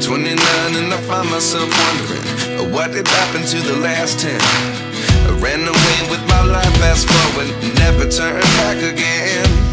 29 and I find myself wondering what did happen to the last 10. I ran away with my life, fast forward, never turn back again.